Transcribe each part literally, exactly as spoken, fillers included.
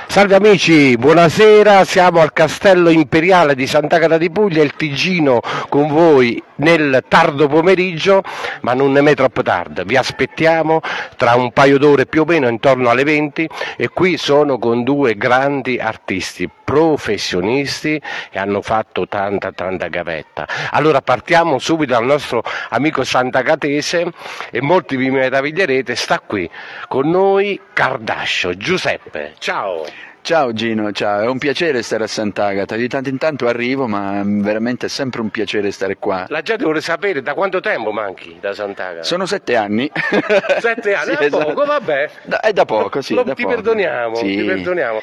Salve amici, buonasera, siamo al Castello Imperiale di Sant'Agata di Puglia, il Tigino con voi nel tardo pomeriggio, ma non ne è troppo tardi, vi aspettiamo tra un paio d'ore più o meno, intorno alle venti, e qui sono con due grandi artisti, professionisti che hanno fatto tanta tanta gavetta. Allora partiamo subito dal nostro amico santagatese e molti vi meraviglierete, sta qui con noi Cardascio, Giuseppe, ciao! Ciao Gino, ciao, è un piacere stare a Sant'Agata, di tanto in tanto arrivo, ma veramente è sempre un piacere stare qua. La gente vuole sapere da quanto tempo manchi da Sant'Agata? Sono sette anni. Sette anni, Sì, da esatto. poco, vabbè. Da, è da poco, sì. Lo, da ti poco. perdoniamo, Sì. ti perdoniamo.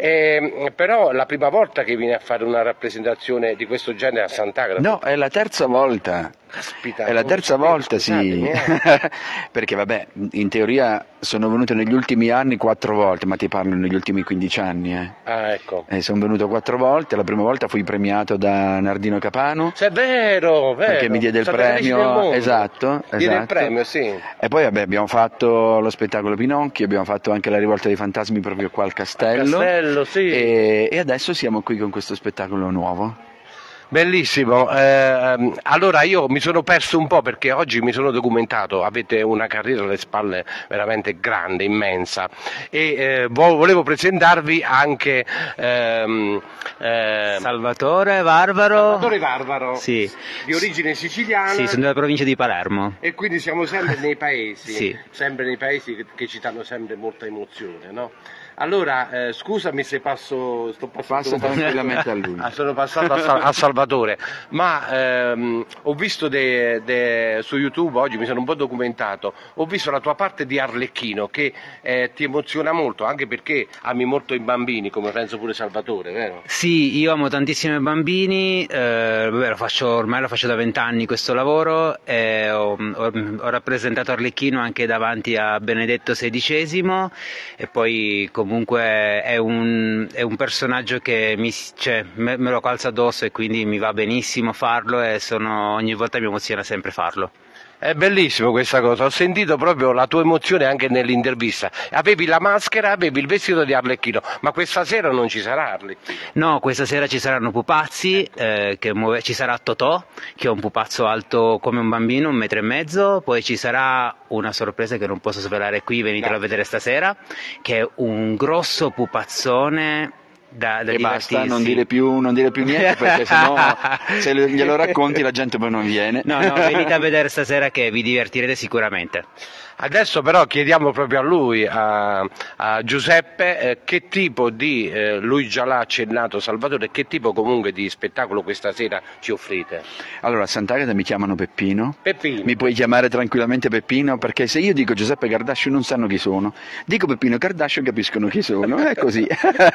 Eh, però la prima volta che vieni a fare una rappresentazione di questo genere a Sant'Agata? No, è la terza volta. Caspita, È la terza sapevo, volta, sì. scusatemi, Perché vabbè, in teoria sono venuto negli ultimi anni quattro volte, ma ti parlo negli ultimi quindici anni. Eh. Ah, ecco. Eh, sono venuto quattro volte, la prima volta fui premiato da Nardino Capano. Se è vero, vero. Perché mi diede il State felici del premio, mondo. esatto, Diede il esatto. premio, sì. E poi vabbè, abbiamo fatto lo spettacolo Pinocchio, abbiamo fatto anche la rivolta dei fantasmi proprio qua al castello. Castello, sì. E, e adesso siamo qui con questo spettacolo nuovo. Bellissimo, eh, allora io mi sono perso un po' perché oggi mi sono documentato, avete una carriera alle spalle veramente grande, immensa, e eh, volevo presentarvi anche ehm, eh, Salvatore Varvaro. Salvatore Varvaro, Sì. di origine siciliana. Sì, sono della provincia di Palermo. E quindi siamo sempre nei paesi, Sì. sempre nei paesi che, che ci danno sempre molta emozione, no? Allora, eh, scusami se passo, sto passando Passa un po'. tranquillamente a lui. Ah, sono passato a, Sal- a Salvatore, ma ehm, ho visto de, de, su YouTube, oggi mi sono un po' documentato, ho visto la tua parte di Arlecchino che eh, ti emoziona molto, anche perché ami molto i bambini, come penso pure Salvatore, vero? Sì, io amo tantissimi bambini, eh, vabbè, lo faccio, ormai lo faccio da vent'anni questo lavoro, e ho, ho, ho rappresentato Arlecchino anche davanti a Benedetto sedicesimo e poi comunque è un, è un personaggio che mi, cioè, me, me lo calza addosso e quindi mi va benissimo farlo e sono, ogni volta mi emoziona sempre farlo. È bellissimo questa cosa, ho sentito proprio la tua emozione anche nell'intervista. Avevi la maschera, avevi il vestito di Arlecchino, ma questa sera non ci sarà Arlecchino. No, questa sera ci saranno pupazzi, eh, che muove, ci sarà Totò, che è un pupazzo alto come un bambino, un metro e mezzo, poi ci sarà una sorpresa che non posso svelare qui, venitelo a vedere stasera, che è un grosso pupazzone da, da E divertirsi. basta, non dire più, non dire più niente perché sennò se glielo racconti la gente poi non viene. No, no, venite a vedere stasera che vi divertirete sicuramente. Adesso però chiediamo proprio a lui, a, a Giuseppe, eh, che tipo di, eh, lui già l'ha accennato Salvatore, che tipo comunque di spettacolo questa sera ci offrite? Allora a Sant'Agata mi chiamano Peppino. Peppino. Mi puoi chiamare tranquillamente Peppino perché se io dico Giuseppe Cardascio non sanno chi sono, dico Peppino Cardascio capiscono chi sono, è così.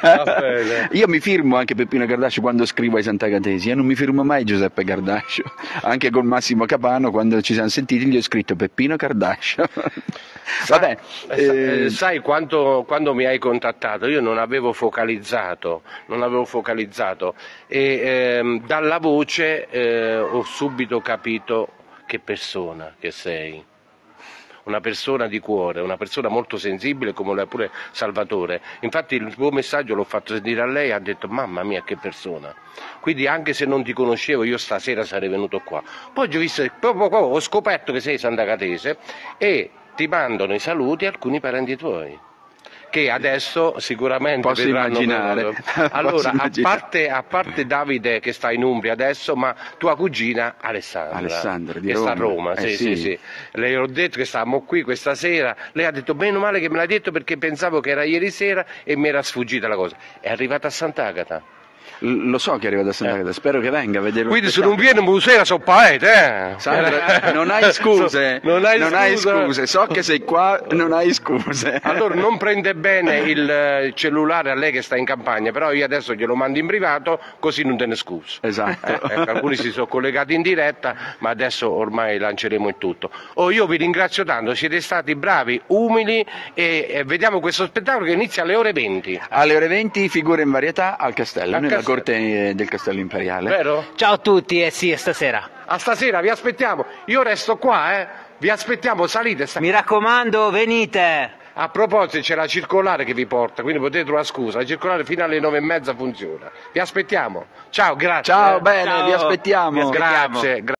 Io mi firmo anche Peppino Cardascio quando scrivo ai Sant'Agatesi e non mi firmo mai Giuseppe Cardascio, anche con Massimo Capano quando ci siamo sentiti gli ho scritto Peppino Cardascio. Vabbè, eh, eh, sai quando, quando mi hai contattato io non avevo focalizzato, non avevo focalizzato e ehm, dalla voce eh, ho subito capito che persona che sei. Una persona di cuore, una persona molto sensibile come lo è pure Salvatore. Infatti il tuo messaggio l'ho fatto sentire a lei e ha detto mamma mia che persona. Quindi anche se non ti conoscevo io stasera sarei venuto qua. Poi ho, visto, proprio qua, ho scoperto che sei santagatese e ti mandano i saluti alcuni parenti tuoi, che adesso sicuramente posso vedranno. immaginare. Allora, Posso a immaginare. parte, a parte Davide che sta in Umbria adesso, ma tua cugina Alessandra, Alessandra, di che sta a Roma. Roma, Eh, sì, sì. sì, sì. Lei ho detto che stavamo qui questa sera, lei ha detto meno male che me l'hai detto perché pensavo che era ieri sera e mi era sfuggita la cosa. È arrivata a Sant'Agata. L- lo so che arriva da Sant'Agata, spero che venga a vedere lo Quindi se spettacolo. non viene musera so paete, eh? Sandra, non hai scuse, non hai non hai scusa. scuse, so che sei qua, non hai scuse. Allora non prende bene il eh, cellulare a lei che sta in campagna, però io adesso glielo mando in privato così non te ne scusi. Esatto. Eh, ecco, alcuni si sono collegati in diretta, ma adesso ormai lanceremo il tutto. Oh, io vi ringrazio tanto, siete stati bravi, umili e, e vediamo questo spettacolo che inizia alle ore venti. Alle ore venti figure in varietà al castello, Al nella castello. corte del castello imperiale. Vero? Ciao a tutti e sì, è stasera. A stasera vi aspettiamo, io resto qua, eh. Vi aspettiamo, salite. Sta... Mi raccomando, venite. A proposito c'è la circolare che vi porta, quindi potete trovare scusa, la circolare fino alle nove e mezza funziona. Vi aspettiamo. Ciao, grazie. Ciao, bene, Ciao. vi aspettiamo. Grazie.